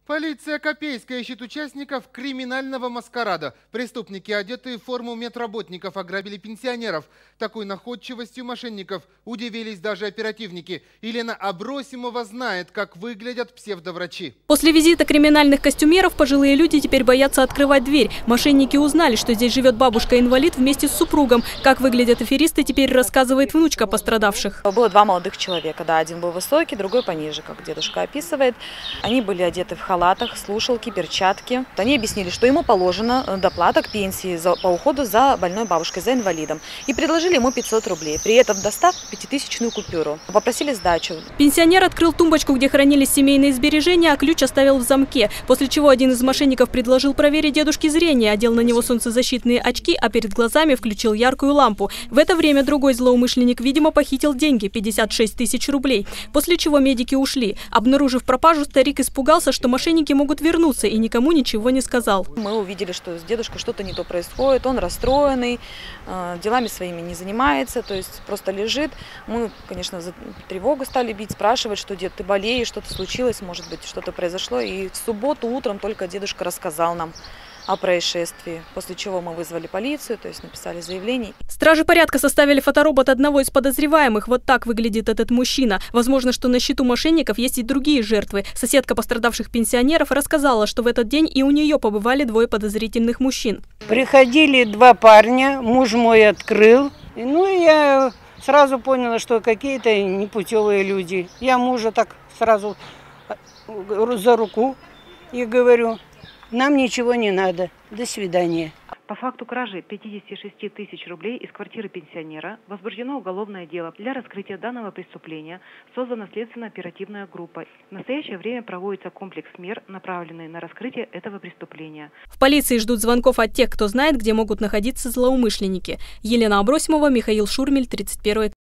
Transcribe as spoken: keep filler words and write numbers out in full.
Полиция Копейска ищет участников криминального маскарада. Преступники, одетые в форму медработников, ограбили пенсионеров. Такой находчивостью мошенников удивились даже оперативники. Елена Абросимова знает, как выглядят псевдоврачи. После визита криминальных костюмеров пожилые люди теперь боятся открывать дверь. Мошенники узнали, что здесь живет бабушка-инвалид вместе с супругом. Как выглядят аферисты, теперь рассказывает внучка пострадавших. Было два молодых человека. Да, один был высокий, другой пониже, как дедушка описывает. Они были одеты в халатах, слушалки, перчатки. Они объяснили, что ему положена доплата к пенсии за, по уходу за больной бабушкой, за инвалидом. И предложили ему пятьсот рублей. При этом достав пятитысячную купюру. Попросили сдачу. Пенсионер открыл тумбочку, где хранились семейные сбережения, а ключ оставил в замке. После чего один из мошенников предложил проверить дедушке зрение, одел на него солнцезащитные очки, а перед глазами включил яркую лампу. В это время другой злоумышленник, видимо, похитил деньги – пятьдесят шесть тысяч рублей. После чего медики ушли. Обнаружив пропажу, старик испугался, что мошенники могут вернуться, и никому ничего не сказал. Мы увидели, что с дедушкой что-то не то происходит, он расстроенный, делами своими не занимается, то есть просто лежит. Мы, конечно, за тревогу стали бить, спрашивать, что дед, ты болеешь, что-то случилось, может быть, что-то произошло. И в субботу утром только дедушка рассказал нам о происшествии, после чего мы вызвали полицию, то есть написали заявление. Стражи порядка составили фоторобот одного из подозреваемых. Вот так выглядит этот мужчина. Возможно, что на счету мошенников есть и другие жертвы. Соседка пострадавших пенсионеров рассказала, что в этот день и у нее побывали двое подозрительных мужчин. Приходили два парня, муж мой открыл. Ну, я сразу поняла, что какие-то непутевые люди. Я мужа так сразу за руку и говорю: нам ничего не надо. До свидания. По факту кражи пятидесяти шести тысяч рублей из квартиры пенсионера возбуждено уголовное дело. Для раскрытия данного преступления создана следственно-оперативная группа. В настоящее время проводится комплекс мер, направленный на раскрытие этого преступления. В полиции ждут звонков от тех, кто знает, где могут находиться злоумышленники. Елена Абросимова, Михаил Шурмель, тридцать первый.